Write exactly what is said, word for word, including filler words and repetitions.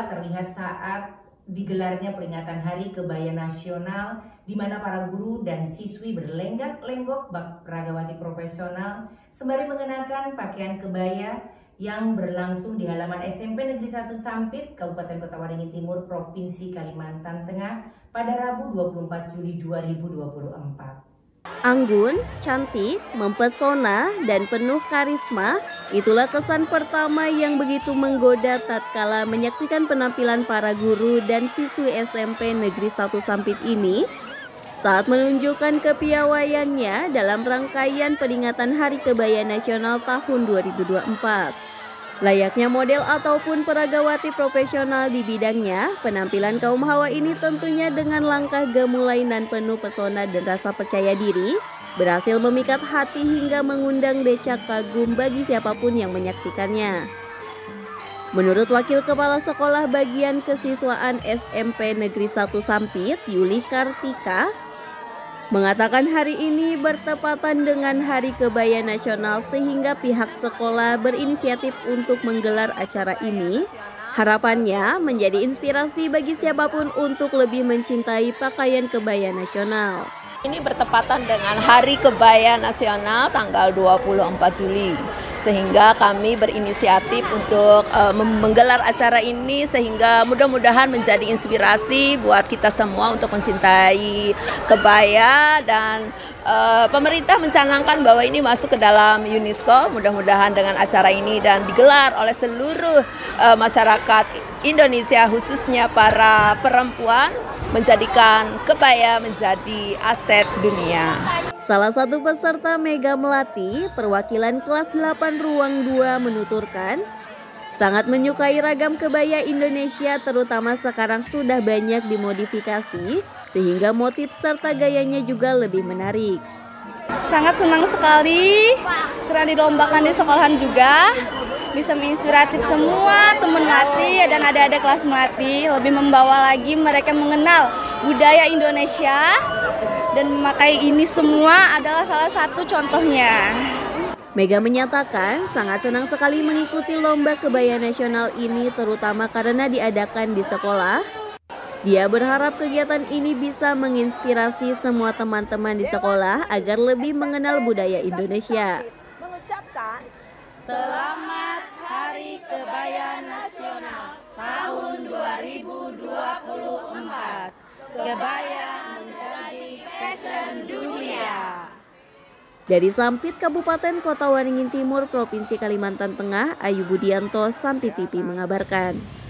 itulah terlihat saat digelarnya peringatan Hari Kebaya Nasional, di mana para guru dan siswi berlenggak-lenggok bak ragawati profesional sembari mengenakan pakaian kebaya yang berlangsung di halaman S M P Negeri satu Sampit, Kabupaten Kota Waringin Timur, Provinsi Kalimantan Tengah pada Rabu dua puluh empat Juli dua ribu dua puluh empat. Anggun, cantik, mempesona, dan penuh karisma, itulah kesan pertama yang begitu menggoda tatkala menyaksikan penampilan para guru dan siswi S M P Negeri satu Sampit ini saat menunjukkan kepiawaiannya dalam rangkaian peringatan Hari Kebaya Nasional tahun dua ribu dua puluh empat. Layaknya model ataupun peragawati profesional di bidangnya, penampilan kaum hawa ini tentunya dengan langkah gemulai dan penuh pesona dan rasa percaya diri, berhasil memikat hati hingga mengundang decak kagum bagi siapapun yang menyaksikannya. Menurut Wakil Kepala Sekolah Bagian Kesiswaan S M P Negeri satu Sampit, Yuli Kartika, mengatakan hari ini bertepatan dengan Hari Kebaya Nasional sehingga pihak sekolah berinisiatif untuk menggelar acara ini. Harapannya menjadi inspirasi bagi siapapun untuk lebih mencintai pakaian kebaya nasional. Ini bertepatan dengan Hari Kebaya Nasional tanggal dua puluh empat Juli. Sehingga kami berinisiatif untuk uh, menggelar acara ini sehingga mudah-mudahan menjadi inspirasi buat kita semua untuk mencintai kebaya, dan uh, pemerintah mencanangkan bahwa ini masuk ke dalam UNESCO. Mudah-mudahan dengan acara ini dan digelar oleh seluruh uh, masyarakat Indonesia, khususnya para perempuan, menjadikan kebaya menjadi aset dunia. Salah satu peserta Mega Melati, perwakilan kelas delapan Ruang dua menuturkan, sangat menyukai ragam kebaya Indonesia, terutama sekarang sudah banyak dimodifikasi, sehingga motif serta gayanya juga lebih menarik. Sangat senang sekali karena dilombakan di sekolahan juga, bisa menginspiratif semua teman Melati dan adik-adik kelas Melati, lebih membawa lagi mereka mengenal budaya Indonesia, dan memakai ini semua adalah salah satu contohnya. Mega menyatakan sangat senang sekali mengikuti lomba kebaya nasional ini, terutama karena diadakan di sekolah. Dia berharap kegiatan ini bisa menginspirasi semua teman-teman di sekolah agar lebih mengenal budaya Indonesia. Mengucapkan Selamat Hari Kebaya Nasional tahun dua ribu dua puluh empat. Kebaya menjadi fashion dunia. Dari Sampit, Kabupaten Kota Waringin Timur, Provinsi Kalimantan Tengah, Ayu Budianto, Sampit T V mengabarkan.